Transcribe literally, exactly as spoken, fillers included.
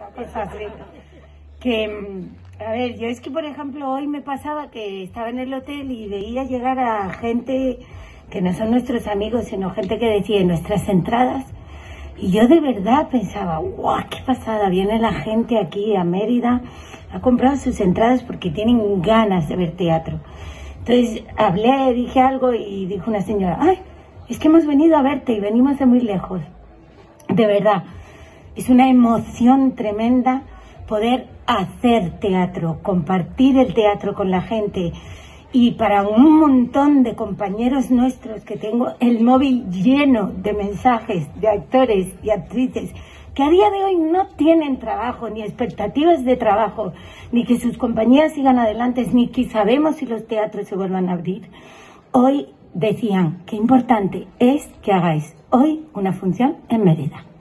una cosa así. Que, a ver, yo es que, por ejemplo, hoy me pasaba que estaba en el hotel y veía llegar a gente que no son nuestros amigos, sino gente que decide nuestras entradas. Y yo de verdad pensaba, guau, qué pasada, viene la gente aquí a Mérida, ha comprado sus entradas porque tienen ganas de ver teatro. Entonces hablé, dije algo y dijo una señora, ay, es que hemos venido a verte y venimos de muy lejos. De verdad, es una emoción tremenda poder hacer teatro, compartir el teatro con la gente. Y para un montón de compañeros nuestros que tengo el móvil lleno de mensajes de actores y actrices que a día de hoy no tienen trabajo, ni expectativas de trabajo, ni que sus compañías sigan adelante, ni que sabemos si los teatros se vuelvan a abrir. Hoy decían que importante es que hagáis hoy una función en Mérida.